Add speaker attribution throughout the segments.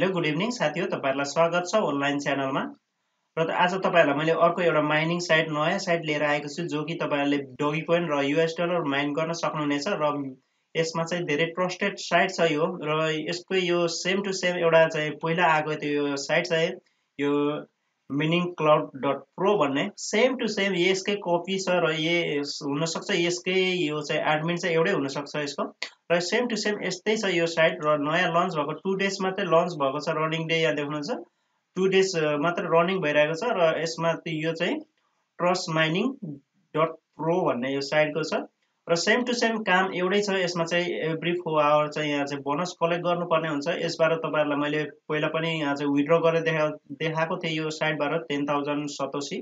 Speaker 1: Hello good evening साथीहरु, तपाईहरुलाई स्वागत छ अनलाइन च्यानलमा। र आज तपाईहरुलाई मैले अर्को एउटा माइनिङ साइट नयाँ साइट लिएर आएको छु जो कि तपाईहरुले डोगी कोइन र यूएस डलर माइन गर्न सक्नुहुनेछ र यसमा चाहिँ धेरै ट्रस्टेड साइट छ यो र यसको यो सेम टु सेम एउटा चाहिँ पहिला आएको त्यो साइट चाहिँ यो mining.cloud.pro भन्ने सेम टु सेम यसकै कपी छ र हुन सक्छ यसकै यो चाहिँ एडमिन चाहिँ एउटै हुन सक्छ यसको र सेम टु सेम यस्तै छ यो साइट र नयाँ लन्च भएको 2 डेज मात्रै लन्च भएको छ। रनिङ डे यहाँ देख्नुहुन्छ 2 डेज मात्र रनिङ भइरहेको छ र यसमा यो चाहिँ ट्रस्ट माइनिङ डट प्रो भन्ने यो साइटको छ र सेम टु सेम काम एउटै छ। यसमा चाहिँ एभ्री 4 आवर चाहिँ यहाँ चाहिँ बोनस कलेक्ट गर्नुपर्ने हुन्छ। यसबाट तपाईहरुलाई मैले पहिला पनि यहाँ चाहिँ विथड्र गरेर देखाएको थिएँ यो साइटबाट 10,000 सतोसी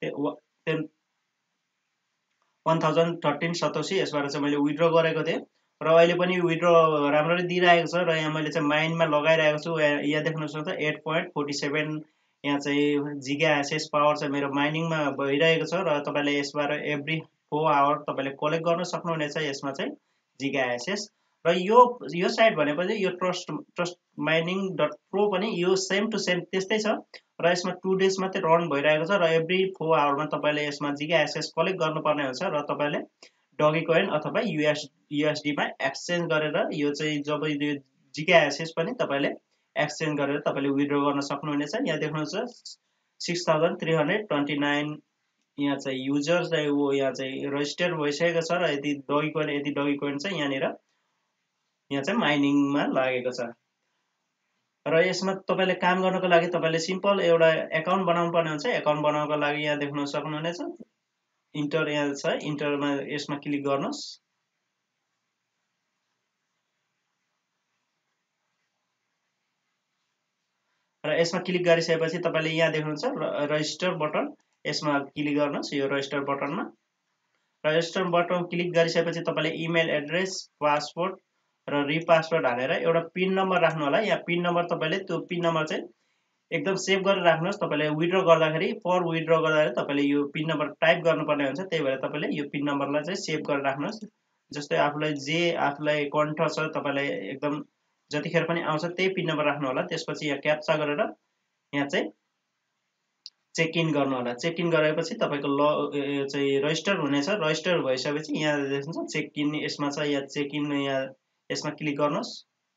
Speaker 1: 1013 सतोसी यसबाट चाहिँ मैले विथड्र गरेको थिएँ र अहिले पनि विथड्र राम्ररी दिइरहेको छ र यहाँ मैले चाहिँ माइनमा लगाइरहेको छु। यहाँ देख्न सक्नुहुन्छ 8.47 यहाँ चाहिँ जिगा एसएस पावर चाहिँ मेरो माइनिङमा भइरहेको छ र तपाईले यसबाट एभ्री 4 आवर तपाईले कलेक्ट गर्न सक्नुहुनेछ यसमा चाहिँ जिगा एसएस र यो साइट भनेपछि यो ट्रस्ट माइनिङ डट प्रो पनि यो सेम टु सेम त्यस्तै छ र यसमा 2 डेज मात्रै रन भइरहेको छ र एभ्री 4 आवरमा तपाईले यसमा जिगा एसएस कलेक्ट गर्नुपर्ने हुन्छ र तपाईले डगी कोइन अथवा यूएसडी मा एक्सचेन्ज गरेर यो चाहिँ जब यो जिगा एसएस पनि तपाईले एक्सचेन्ज गरेर तपाईले विथड्र गर्न सक्नुहुनेछ। यहाँ देख्नुहुन्छ 6329 यहाँ चाहिँ युजर चाहिँ वो यहाँ चाहिँ रजिस्टर भइसकेको छ र यदि डगी कोइन चाहिँ यहाँनिर यहाँ चाहिँ माइनिङमा लागेको छ र यसमा तपाईले काम गर्नको लागि तपाईले सिम्पल एउटा एकाउन्ट बनाउनु पर्ने हुन्छ। एकाउन्ट बनाउनको लागि यहाँ देख्न सक्नुहुनेछ इन्टर यहाँ छ, इन्टरमा यसमा क्लिक गर्नुस् र यसमा क्लिक गरिसकेपछि तपाईले यहाँ देख्नुहुन्छ रजिस्टर बटन यसमा क्लिक गर्नुस् यो रजिस्टर बटनमा रजिस्टर बटन क्लिक गरिसकेपछि तपाईले इमेल एड्रेस पासवर्ड र रिपासवर्ड हालेर एउटा पिन नम्बर राख्नु होला। यहाँ पिन नम्बर तपाईले त्यो पिन नम्बर चाहिँ एकदम सेभ गरेर राख्नुस्। तपाईले विथड्र गर्दाखेरि विथड्र गर्दाखेरि तपाईले यो पिन नम्बर टाइप गर्नुपर्ने हुन्छ। त्यही भएर तपाईले यो पिन नम्बरलाई चाहिँ सेभ गरेर राख्नुस्। जस्तै आफुलाई कन्ठ छ तपाईलाई एकदम जतिखेर पनि आउँछ त्यही पिन नम्बर राख्नु होला। त्यसपछि यहाँ क्याप्चा गरेर यहाँ चाहिँ चेक इन गर्नु होला। चेक इन गरेपछि तपाईको चाहिँ रजिस्टर हुनेछ। रजिस्टर भइसकेपछि यहाँ देख्नुहुन्छ चेक इन यसमा छ। यहाँ चेक इन यहाँ यसमा क्लिक गर्नुस्।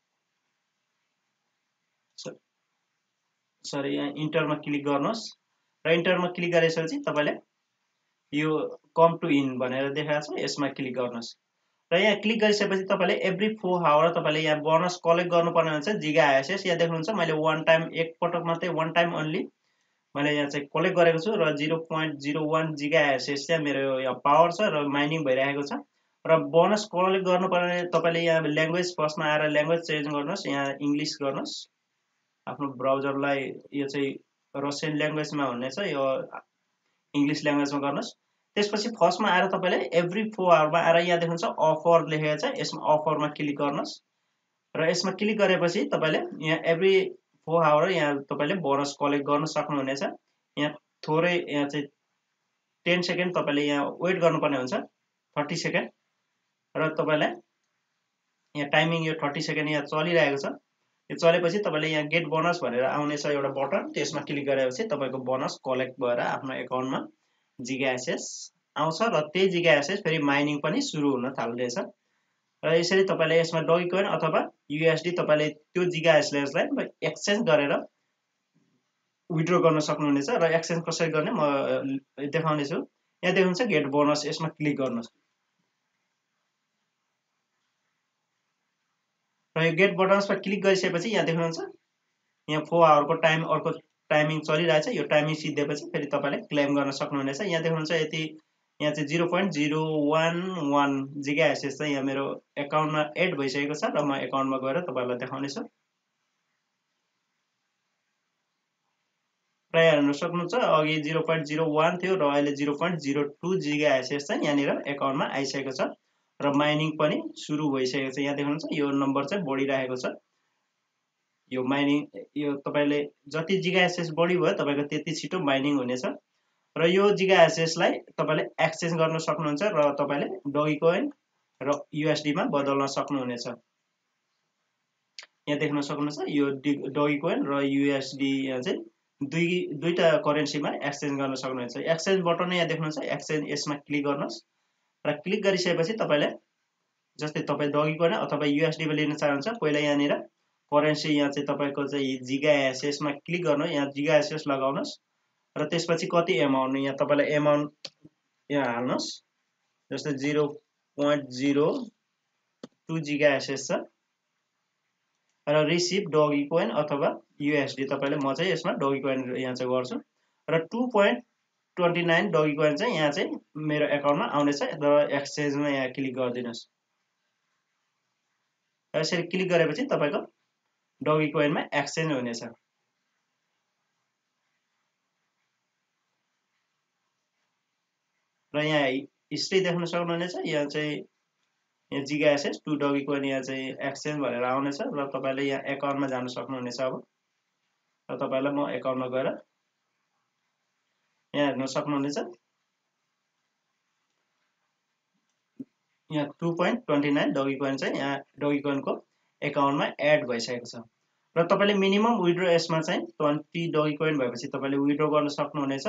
Speaker 1: सरी यहाँ इन्टरमा क्लिक गर्नुस् र इन्टरमा क्लिक गरेपछि तपाईले यो कम टु इन भनेर देखाएको छ यसमा क्लिक गर्नुस् र यहाँ क्लिक गरिसकेपछि तपाईले एभ्री 4 आवर तपाईले यहाँ बोनस कलेक्ट गर्नुपर्ने हुन्छ जिगा एसएस। यहाँ देख्नुहुन्छ मैले वान टाइम एक पटक मात्रै वान टाइम ओन्ली मैले यहाँ चाहिँ कलेक्ट गरेको छु र 0.01 जिगा एसएस चाहिँ मेरो यहाँ पावर छ र माइनिङ भइरहेको छ र बोनस कलेक्ट गर्नुपर्ने तपाईले यहाँ ल्याङ्ग्वेज फर्स्टमा आएर ल्याङ्ग्वेज चेन्ज गर्नुस्। यहाँ इंग्लिश गर्नुस्। आफ्नो ब्राउजरलाई यो चाहिँ रसियन ल्याङ्ग्वेजमा हुनेछ यो इंग्लिश ल्याङ्ग्वेजमा गर्नुस्। त्यसपछि फर्स्टमा आएर तपाईले एभ्री 4 आवरमा आएर यहाँ देख्नुहुन्छ अफर लेखेको छ यसमा अफरमा क्लिक गर्नुस् र यसमा क्लिक गरेपछि तपाईले यहाँ एभ्री 4 आवर यहाँ तपाईले बोनस कलेक्ट गर्न सक्नुहुनेछ। यहाँ थोरै यहाँ चाहिँ 10 सेकेन्ड तपाईले यहाँ वेट गर्नुपर्ने हुन्छ 30 सेकेन्ड र तपाईलाई यहाँ टाइमिङ यो 30 सेकेन्ड यहाँ चलिरहेको छ। यो चलेपछि तपाईले यहाँ गेट बोनस भनेर आउनेछ एउटा बटन त्यसमा क्लिक गरेपछि तपाईको बोनस कलेक्ट भएर आफ्नो एकाउन्टमा जिगा एसएस आउँछ र त्यही जिगा एसएस फेरि माइनिङ पनि सुरु हुन थाल्दैछ र यसरी तपाईले यसमा डगी कोइन अथवा यूएसडी तपाईले त्यो जिगा एसएसलाई एक्सचेन्ज गरेर विथड्र गर्न सक्नुहुनेछ र एक्सचेन्ज कसरी गर्ने म देखाउने छु। यहाँ देख्नुहुन्छ गेट बोनस यसमा क्लिक गर्नुस् र यो गेट बोनसमा क्लिक गरिसकेपछि यहाँ देख्नुहुन्छ यहाँ 4 आवरको टाइम अर्को टाइमिङ चलिरहेछ। यो टाइमिङ सिद्धिएपछि फेरि तपाईले क्लेम गर्न सक्नुहुनेछ। यहाँ देख्नुहुन्छ यति यहाँ चाहिँ 0.011 जिगा एसएस चाहिँ यहाँ मेरो एकाउन्टमा एड भइसकेको छ र म एकाउन्टमा गएर तपाईलाई देखाउने छु। प्राय हेर्न सक्नुहुन्छ अघि 0.01 थियो र अहिले 0.02 जिगा एसएस चाहिँ यहाँनिर एकाउन्टमा आइसकेको छ र माइनिङ पनि सुरु भइसकेको छ। यहाँ देख्नुहुन्छ यो नम्बर चाहिँ बढिरहेको छ। यो माइनिङ यो तपाईले जति जिगा एसएस बढी भयो तपाईको त्यति छिटो माइनिङ हुनेछ र यो जिगा एसएस लाई तपाईले एक्सचेन्ज गर्न सक्नुहुन्छ र तपाईले डगी कोइन र यूएसडी मा बदल्न सक्नुहुनेछ। यहाँ देख्न सक्नुहुन्छ यो डगी कोइन र युएसडी यहाँ चाहिँ दुईटा करेन्सीमा एक्सचेन्ज गर्न सक्नुहुन्छ। एक्सचेन्ज बटन यहाँ देख्नुहुन्छ, एक्सचेन्ज यसमा क्लिक गर्नुहोस् र क्लिक गरिसकेपछि तपाईले जस्तै तपाईँ डगी कोइन अथवा युएसडी लिन चाहनुहुन्छ, पहिला यहाँनिर करेन्सी यहाँ चाहिँ तपाईको चाहिँ जिगा एसएस मा क्लिक गर्नु, यहाँ जिगा एसएस लगाउनुहोस् र त्यसपछि कति एमाउन्ट यहाँ तपाईलाई एमाउन्ट यहाँ हाल्नुहोस्, जस्तै 0.02 जिगा एसएस छ र रिसिभ डगी कोइन अथवा युएसडी तपाईले, म चाहिँ यसमा डगी कोइन यहाँ चाहिँ गर्छु र 2.29 डगी कोइन चाहिँ यहाँ चाहिँ मेरो एकाउन्टमा आउनेछ र एक्सचेन्जमा यहाँ क्लिक गरिदिनुस्। यसरी क्लिक गरेपछि तपाईको डगी कोइनमा एक्सचेन्ज हुनेछ। र यहाँ हिस्ट्री देख्न सक्नुहुनेछ, यहाँ चाहिँ यहाँ जिगा एसएस 2 डगी कोइन यहाँ चाहिँ एक्सचेन्ज भनेर आउनेछ र तपाईले यहाँ एकाउन्टमा जान सक्नुहुनेछ। अब र तपाईलाई म एकाउन्टमा गएर यहाँ हेर्न सक्नुहुनेछ, यहाँ 2.29 डगी कोइन चाहिँ यहाँ डगी कोइनको एकाउन्टमा एड भइसकेको छ र तपाईले मिनिमम विथड्र यसमा चाहिँ 20 डगी कोइन भएपछि तपाईले विथड्र गर्न सक्नुहुनेछ।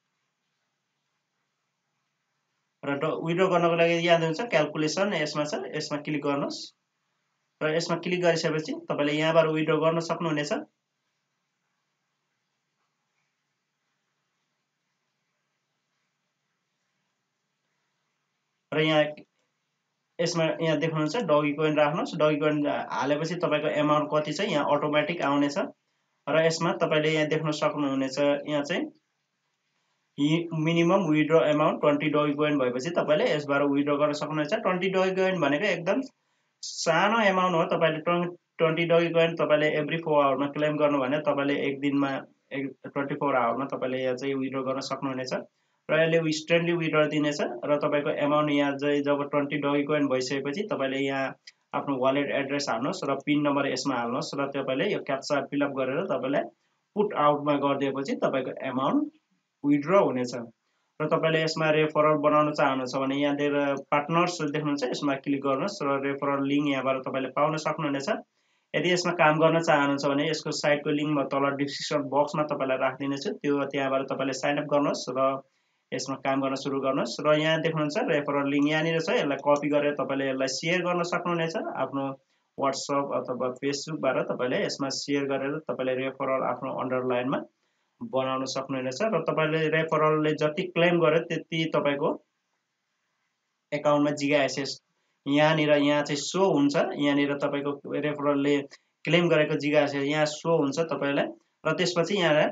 Speaker 1: र विथड्र गर्नको लागि यहाँ हुन्छ क्याल्कुलेसन यसमा छ, यसमा क्लिक गर्नुहोस् र यसमा क्लिक गरिसकेपछि तपाईले यहाँबाट विथड्र गर्न सक्नुहुनेछ। र यहाँ यसमा यहाँ देख्नुहुन्छ डगी कोइन राख्नुहोस्, डगी कोइन हालेपछि तपाईको एमाउन्ट कति छ यहाँ अटोमेटिक आउनेछ र यसमा तपाईले यहाँ देख्न सक्नुहुनेछ, यहाँ चाहिँ minimum withdraw amount 20 Dogecoin भएपछि तपाईले यसबाट विथड्र गर्न सक्नुहुन्छ। 20 डगी कोइन भनेको एकदम सानो एमाउन्ट हो। तपाईले 20 डगी कोइन तपाईले एभ्री 4 आवरमा क्लेम गर्नु भने तपाईले एक दिनमा 24 आवरमा तपाईले यहाँ चाहिँ विथड्र गर्न सक्नुहुनेछ र यसले इन्स्टेन्टली विथड्र दिनेछ र तपाईको एमाउन्ट यहाँ चाहिँ जब 20 डगी कोइन भइसकेपछि तपाईले यहाँ आफ्नो वालेट एड्रेस हाल्नुहोस् र पिन नम्बर यसमा हाल्नुहोस् र तपाईले यो क्याप्चा फिलअप गरेर तपाईले पुट आउटमा गरिदिएपछि तपाईको एमाउन्ट विथड्र हुनेछ। र तपाईले यसमा रेफरल बनाउन चाहनुहुन्छ भने यहाँनिर पार्टनर्स देख्नुहुन्छ, यसमा क्लिक गर्नुहोस् र रेफरल लिंक यहाँबाट तपाईले पाउन सक्नुहुनेछ। यदि यसमा काम गर्न चाहनुहुन्छ भने यसको साइटको लिंक म तल डिस्क्रिप्सन बक्समा तपाईलाई राखिदिनेछु, त्यो त्यहाँबाट तपाईले साइन अप गर्नुहोस् र यसमा काम गर्न सुरु गर्नुहोस्। र यहाँ देख्नुहुन्छ रेफरल लिंक यहाँनिर छ, यसलाई कपी गरेर तपाईले यसलाई शेयर गर्न सक्नुहुनेछ आफ्नो व्हाट्सएप अथवा फेसबुकबाट तपाईले यसमा शेयर गरेर तपाईले रेफरल आफ्नो अन्डरलाइनमा बनाउन सक्नुहुनेछ र तपाईले रेफरलले जति क्लेम गर्यो त्यति तपाईको एकाउन्टमा जिगा एसएस यहाँनिर यहाँ चाहिँ शो हुन्छ, यहाँनिर तपाईको रेफरलले क्लेम गरेको जिगा एसएस यहाँ शो हुन्छ तपाईलाई र त्यसपछि यहाँ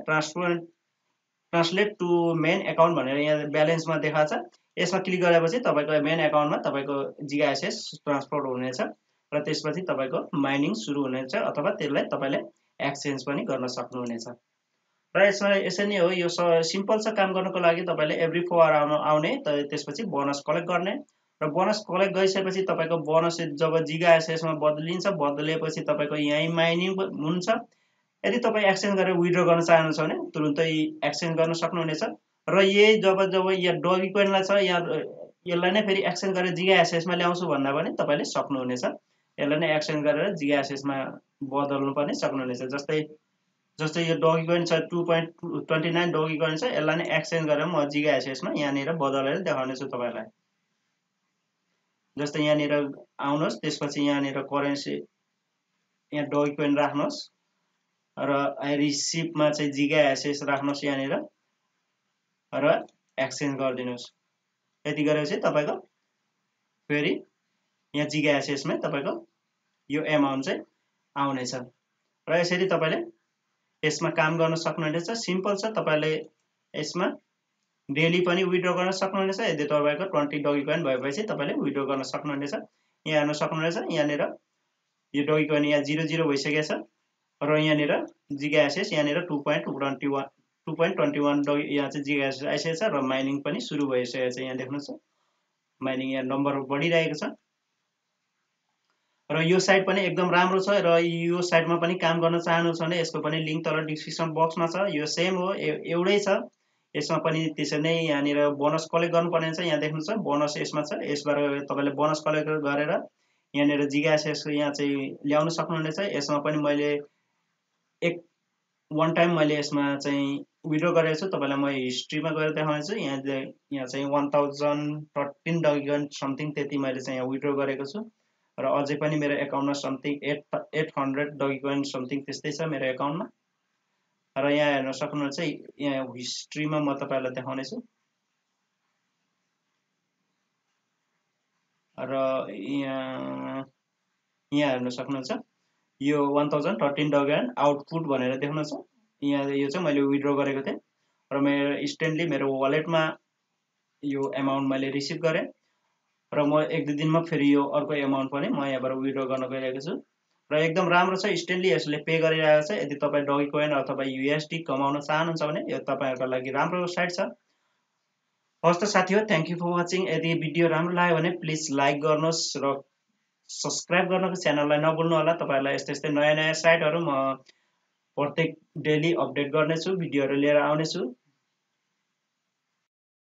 Speaker 1: ट्रान्सलेट टु मेन एकाउन्ट भनेर यहाँ ब्यालेन्समा देखाछ, यसमा क्लिक गरेपछि तपाईको मेन एकाउन्टमा तपाईको जिगा एसएस ट्रान्सफर हुनेछ र त्यसपछि तपाईको माइनिङ सुरु हुनेछ अथवा त्यसलाई तपाईले एक्सचेन्ज पनि गर्न सक्नुहुनेछ। र यसमा यसरी नै हो, यो सिम्पल छ काम गर्नको लागि। तपाईले एभ्री 4 आवर आउने त्यसपछि बोनस कलेक्ट गर्ने र बोनस कलेक्ट गरिसकेपछि तपाईको बोनस जब जिगा एसएस मा बदलिन्छ, बदलेपछि तपाईको यही माइनिङ हुन्छ। यदि तपाई एक्सचेन्ज गरेर विथड्र गर्न चाहनुहुन्छ भने तुरुन्तै एक्सचेन्ज गर्न सक्नुहुनेछ र यही जब यहाँ डगी कोइनलाई छ यहाँ यसलाई नै फेरि एक्सचेन्ज गरेर जिगा एसएस मा ल्याउँछु भन्दा पनि तपाईले सक्नुहुनेछ, यसलाई नै एक्सचेन्ज गरेर जिगा एसएस मा बदल्नु पनि सक्नुहुनेछ। जस्तै यो डगी कोइन छ 2.29 डगी कोइन छ, यसलाई नै एक्सचेन्ज गरेर म जिगा एसएस मा यहाँनिर बदलेर देखाउने छु तपाईलाई। जस्तै यहाँनिर आउनुहोस्, त्यसपछि यहाँनिर करेन्सी यहाँ डगी कोइन राख्नुहोस् र रिसिभमा चाहिँ जिगा एसएस राख्नुहोस् यहाँनिर र एक्सचेन्ज गरिदिनुहोस्। यति गरेपछि तपाईको फेरि यहाँ जिगा एसएस मा तपाईको यो एमाउन्ट चाहिँ आउनेछ र यसरी तपाईले यसमा काम गर्न सक्नुहुनेछ। सिम्पल छ, तपाईले यसमा डेली पनि विथड्र गर्न सक्नुहुनेछ। यदि तपाईको 20 डगी कोइन भएपछि तपाईले विथड्र गर्न सक्नुहुनेछ। यहाँ हेर्न सक्नुहुनेछ, यहाँनिर यो डगी कोइन यहाँ 00 भइसकेको छ र यहाँनिर जिगा एसएस यहाँनिर 2.21 डगी यहाँ चाहिँ जिगा एसएस आइसकेको छ र माइनिङ पनि सुरु भइसकेको छ। यहाँ देख्नुहुन्छ माइनिङ यहाँ नम्बर बढिरहेको छ र यो साइट पनि एकदम राम्रो छ र यो साइटमा पनि काम गर्न चाहनुहुन्छ भने यसको पनि लिंक तल डिस्क्रिप्सन बक्समा छ। यो सेम हो, एउटै छ। यसमा पनि त्यसै नै यहाँनिर बोनस कलेक्ट गर्नुपर्ने छ। यहाँ देख्नुहुन्छ बोनस यसमा छ, यसबाट तपाईले बोनस कलेक्ट गरेर यहाँनिर जिगाएसएसको यहाँ चाहिँ ल्याउन सक्नुहुनेछ। यसमा पनि मैले वान टाइम मैले यसमा चाहिँ विड्रो गरेको छु। तपाईँलाई म हिस्ट्रीमा गएर देखाउनेछु। यहाँ चाहिँ 1013 डगेगन समथिङ त्यति मैले चाहिँ यहाँ विड्रो गरेको छु र अझै पनि मेरो एकाउन्टमा समथिङ 800 डगेगन समथिङ त्यस्तै छ मेरो एकाउन्टमा। र यहाँ हेर्न सक्नुहुन्छ, यहाँ हिस्ट्रीमा म तपाईँलाई देखाउनेछु। र यहाँ हेर्न सक्नुहुन्छ, यो 1013 डगेगन आउटपुट भनेर देख्नुहुन्छ। यहाँ यो चाहिँ मैले विड्रो गरेको थिएँ र मेरो इन्स्टेन्टली मेरो वालेटमा यो एमाउन्ट मैले रिसिभ गरेँ र म 1-2 दिनमा फेरि यो अर्को एमाउन्ट पनि म यहाँबाट विड्रो गर्न गइरहेको छु र एकदम राम्रो छ। इन्स्टेन्टली यसले पे गरिरहेको छ। यदि तपाईँ डगी कोइन अथवा USD कमाउन चाहनुहुन्छ भने यो तपाईँहरूको लागि राम्रो साइट छ। हस् त साथी हो, थ्याङ्क यू फर वाचिङ। यदि भिडियो राम्रो लाग्यो भने प्लिज लाइक गर्नुहोस् र सब्सक्राइब गर्नको च्यानललाई नभुल्नु होला। तपाईँहरूलाई यस्तै नयाँ साइटहरू म प्रत्येक डेली अपडेट गर्नेछु, भिडियोहरू लिएर आउनेछु।